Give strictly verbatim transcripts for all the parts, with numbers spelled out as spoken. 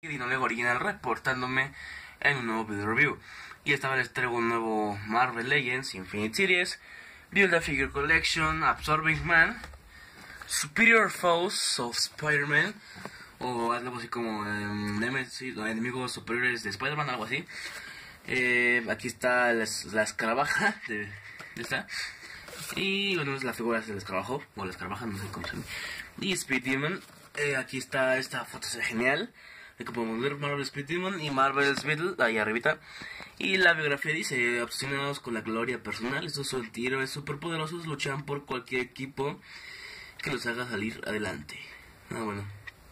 Dinolego Original reportándome en un nuevo video review. Y esta vez les traigo un nuevo Marvel Legends Infinite Series Build-A-Figure Collection Absorbing Man Superior Foes of Spider-Man, o algo así como um, enemigos superiores de Spider-Man, algo así. eh, Aquí está la, la escarabaja de, de esta. Y bueno, es la figura del escarabajo, o la escarabaja, no sé cómo se llama. Y Speed Demon. eh, Aquí está esta foto, es genial. Aquí podemos ver Marvel Speed Demon y Marvel's Beetle ahí arribita. Y la biografía dice: obsesionados con la gloria personal, estos son héroes superpoderosos, luchan por cualquier equipo que los haga salir adelante. Ah, bueno.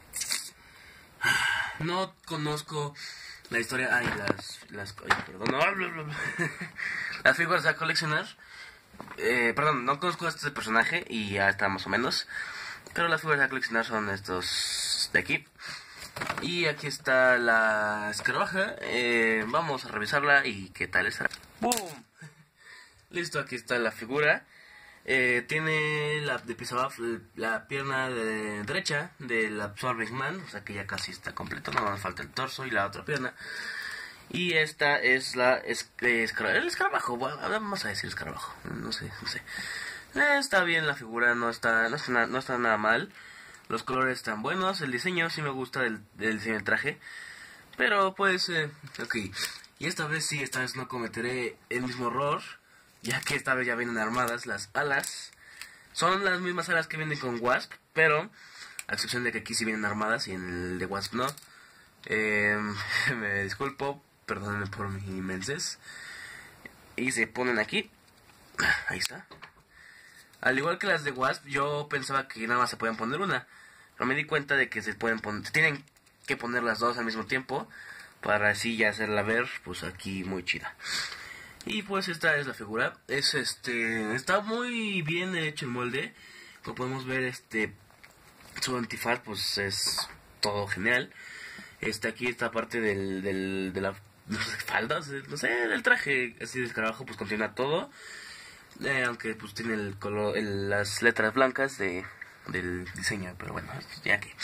No conozco la historia. Ay, las... las ay, perdón. No, las figuras a coleccionar. Eh, perdón, no conozco a este personaje y ya está más o menos. Pero las figuras a coleccionar son estos de aquí. Y aquí está la escarabaja. eh, Vamos a revisarla y qué tal estará. ¡Boom! Listo, aquí está la figura. eh, Tiene la de piso abajo, la pierna de derecha del Absorbing Man, o sea que ya casi está completo, no me falta el torso y la otra pierna. Y esta es la es, es, el escarabajo, bueno, vamos a decir escarabajo, no sé, no sé. Eh, está bien la figura, no está, no está, no está nada mal. Los colores están buenos, el diseño sí me gusta del, del diseño del traje. Pero pues, eh, ok. Y esta vez sí, esta vez no cometeré el mismo error, ya que esta vez ya vienen armadas las alas. Son las mismas alas que vienen con Wasp, pero a excepción de que aquí sí vienen armadas y en el de Wasp no. eh, Me disculpo, perdónenme por mi inmensez. Y se ponen aquí. Ahí está. Al igual que las de Wasp, yo pensaba que nada más se podían poner una, pero me di cuenta de que se pueden poner, tienen que poner las dos al mismo tiempo, para así ya hacerla ver, pues aquí muy chida. Y pues esta es la figura. Es este, está muy bien hecho el molde. Como podemos ver, este, su antifaz pues es todo genial. Este aquí, esta parte del, del, de la, no sé, faldas, no sé, del traje así de escarabajo, pues contiene todo. Eh, aunque pues tiene el color, el, las letras blancas de, del diseño, pero bueno, ya que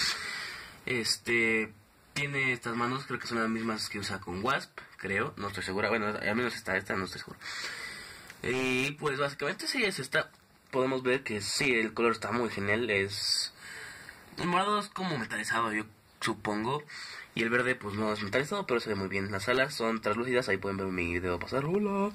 este tiene estas manos, creo que son las mismas que usa con Wasp, creo, no estoy segura, bueno, al menos esta, esta no estoy seguro. Y pues básicamente sí es esta. Podemos ver que sí, el color está muy genial, es el morado es como metalizado, yo supongo, y el verde pues no es metalizado, pero se ve muy bien. Las alas son translúcidas, ahí pueden ver mi dedo pasar, hola.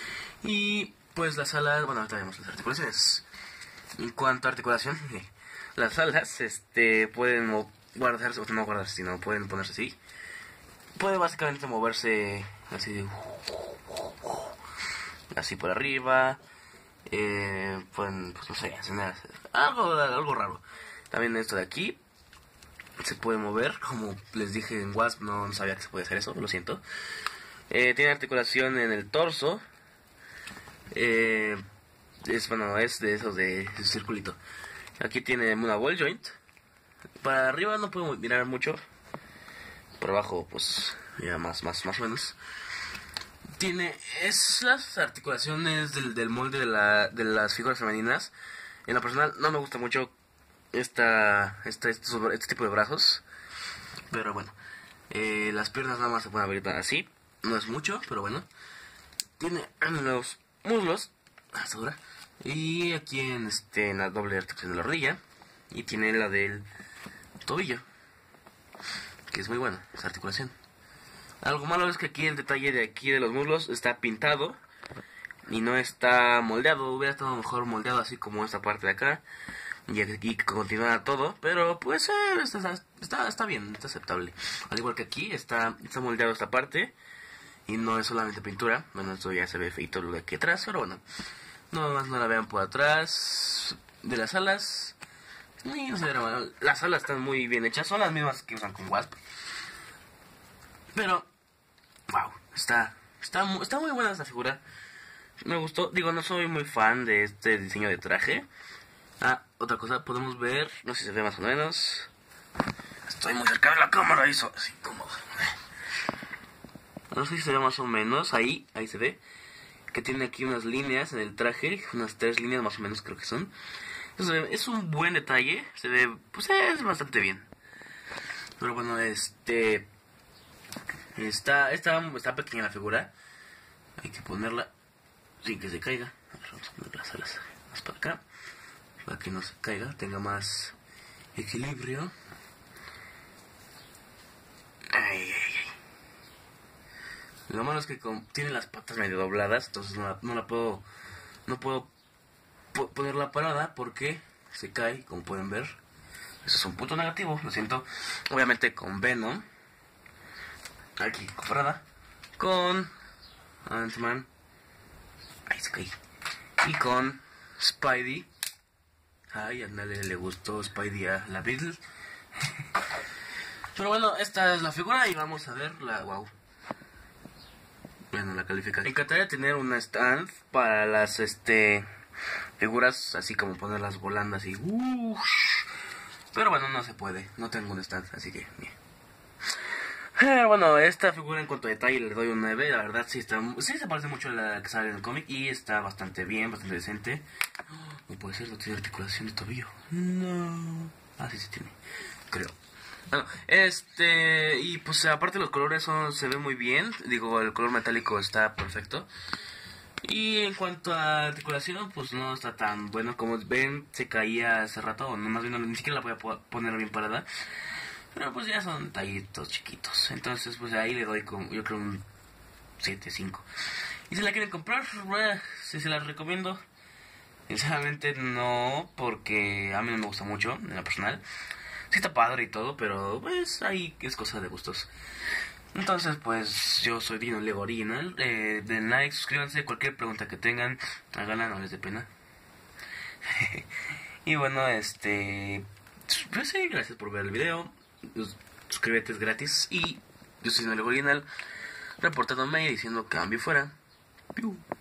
Y pues las alas, bueno, ahorita vemos las articulaciones. En cuanto a articulación, las alas este pueden guardarse, o no guardarse, sino pueden ponerse así. Puede básicamente moverse así, así por arriba. Eh, pueden, pues no sé, hacer algo, algo raro. También esto de aquí se puede mover, como les dije en Wasp, no, no sabía que se podía hacer eso, lo siento. Eh, tiene articulación en el torso. Eh, es bueno, es de esos de, de circulito. Aquí tiene una ball joint. Para arriba no puedo mirar mucho. Por abajo, pues ya más, más, más o menos. Tiene es las articulaciones del, del molde de, la, de las figuras femeninas. En lo personal no me gusta mucho esta, esta, este, este tipo de brazos. Pero bueno, eh, las piernas nada más se pueden abrir así. No es mucho, pero bueno. Tiene los muslos, hasta dura, y aquí en este en la doble articulación de la rodilla, y tiene la del tobillo, que es muy buena esa articulación. Algo malo es que aquí el detalle de aquí de los muslos está pintado y no está moldeado. Hubiera estado mejor moldeado así como esta parte de acá, y aquí continuara todo, pero pues eh, está, está, está bien, está aceptable. Al igual que aquí está, está moldeado esta parte y no es solamente pintura. Bueno, esto ya se ve feito lo de aquí atrás, pero bueno, no más no la vean por atrás. De las alas, no sé, las alas están muy bien hechas, son las mismas que usan con Wasp. Pero, wow, está, está, está muy buena esta figura. Me gustó, digo, no soy muy fan de este diseño de traje. Ah, otra cosa, podemos ver, no sé si se ve más o menos. Estoy muy cerca de la cámara, hizo así como... No sé si se ve más o menos, ahí, ahí se ve que tiene aquí unas líneas en el traje, unas tres líneas más o menos creo que son. Entonces, es un buen detalle, se ve, pues es bastante bien. Pero bueno, este, Está, está, está pequeña la figura. Hay que ponerla sin que se caiga. A ver, vamos a poner las alas más para acá, para que no se caiga, tenga más equilibrio. Ay, ay, ay. Lo malo es que como tiene las patas medio dobladas, entonces no la, no la puedo, no puedo po ponerla parada porque se cae, como pueden ver. Eso es un punto negativo, lo siento. Obviamente con Venom, aquí comprada, con Ant-Man, ahí se cae, y con Spidey. Ay, a nadie le gustó Spidey a la Beatle. Pero bueno, esta es la figura y vamos a ver la... Wow. Bueno, la calificación. Me encantaría tener una stand para las este figuras, así como ponerlas volando así. Uh, pero bueno, no se puede. No tengo un stand, así que... Bien. Pero bueno, esta figura en cuanto a detalle le doy un nueve. La verdad sí está, sí se parece mucho a la que sale en el cómic y está bastante bien, bastante decente. No puede ser, no tiene articulación de tobillo. No. Ah, sí, sí tiene, creo. Bueno, este, y pues aparte los colores son, se ven muy bien. Digo, el color metálico está perfecto. Y en cuanto a articulación, pues no está tan bueno. Como ven, se caía hace rato, o no, más bien no, ni siquiera la voy a poner bien parada. Pero pues ya son tallitos chiquitos. Entonces pues ahí le doy como, yo creo un siete, cinco. Y si la quieren comprar, bueno, si se las recomiendo. Sinceramente no, porque a mí no me gusta mucho, en lo personal. Sí está padre y todo, pero pues ahí es cosa de gustos. Entonces pues yo soy Dino Lego Original. eh, Den like, suscríbanse, cualquier pregunta que tengan, háganla, no les dé pena. Y bueno, este, pues sí, gracias por ver el video. Suscríbete, es gratis. Y yo soy Dino Lego Original, reportándome y diciendo cambio fuera. Piu.